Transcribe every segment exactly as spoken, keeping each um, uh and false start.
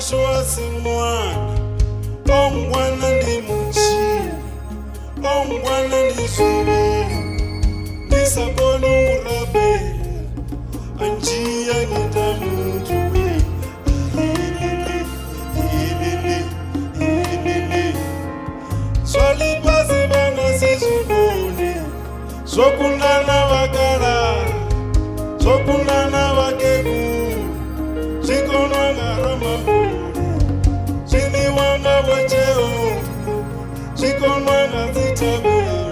Washu wasimwana, ongwana ndi Mudzimu, ongwana ndi Tshivenda, ndisabona urabela, anjia nita muntu we, ahilili, hilili, hilili. Swali pasi vana sizubone, sokundana vakara, sokundana vakegu. Tshikona ngaramabule, chini wanga wacheo, Tshikona ngazitaberu.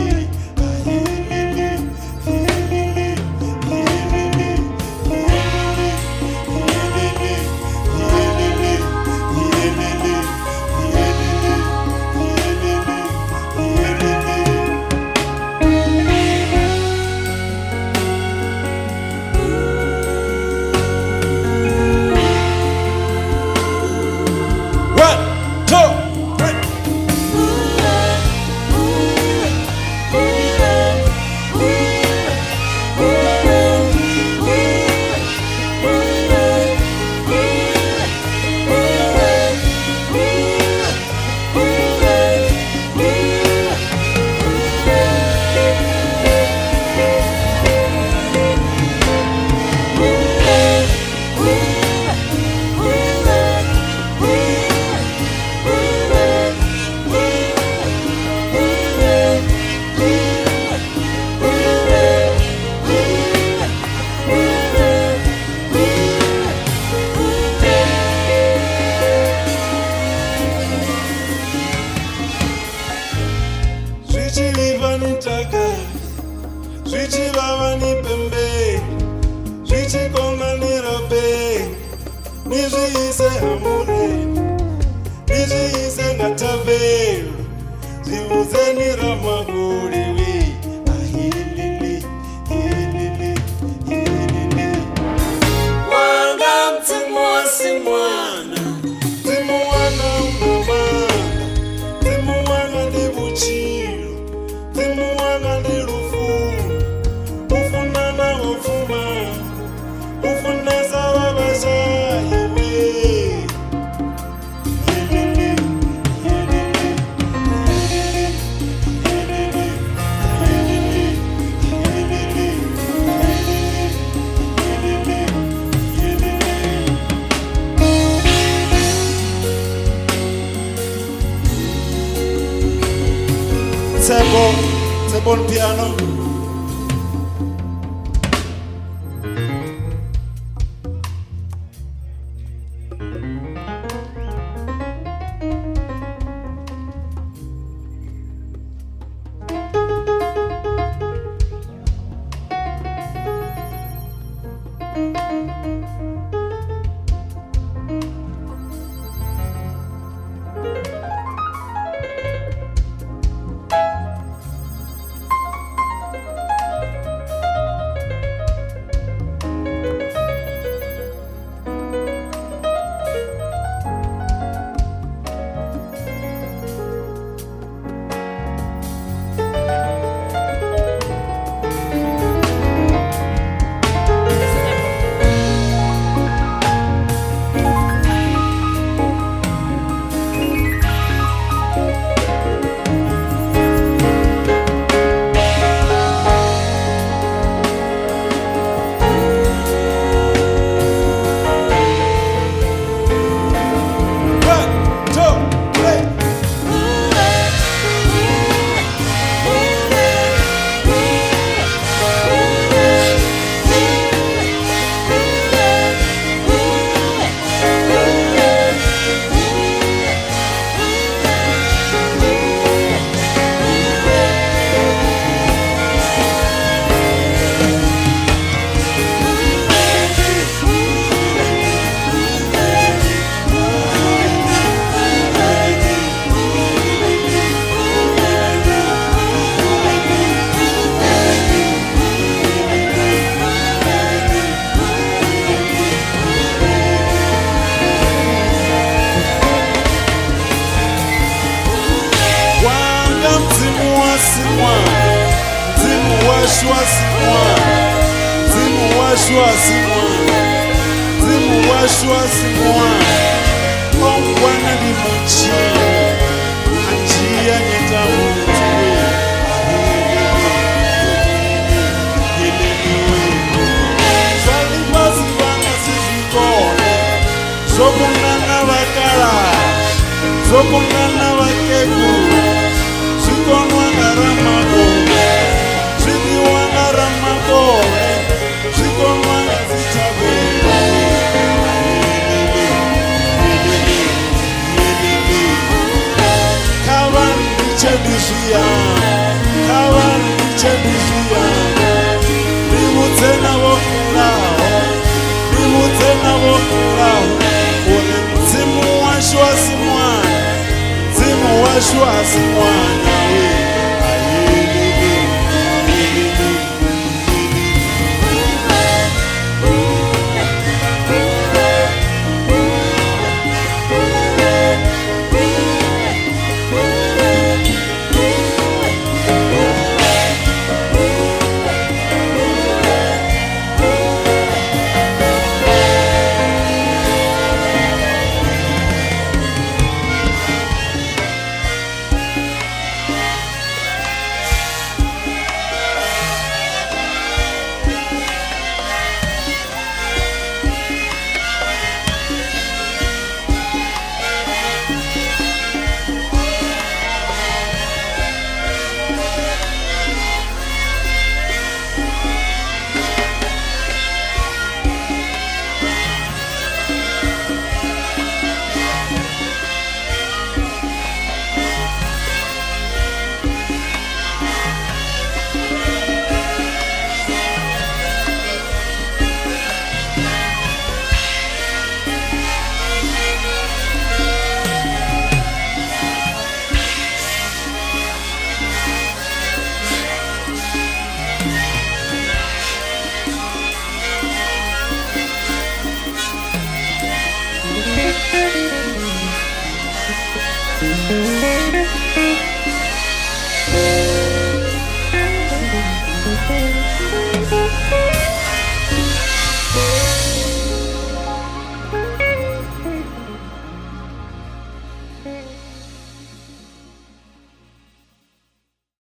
Tshivava ni pembe, Tshikona ni rabe, nizviise hamureni, nizviise ngatabelo, zivuzeni ramaguri we, ahilili, hilili, hilili. Wanga Mudzimu wasimwana, Mudzimu wanga unamanga, Mudzimu wanga ndi Mudzimu, Mudzimu wanga ndi Lufu. Tebo, Tebo on piano. Mudzimu Washu wasimwana, Mudzimu Washu wasimwana, Mudzimu Washu wasimwana. ongwana ndi muchini anjia nyeta mutwe zvali pasi vana sizvikone zvokundana vakala zvokundana vakekuru zvikonwa ngaramagome zvidiwa ngaramagome zvikonwa ngazitavela Chedizia, Kawan, Chedizia, Ributena Wokao, Ributena Wokao, Mudzimu Washu Asimwana, Mudzimu Washu Asimwana.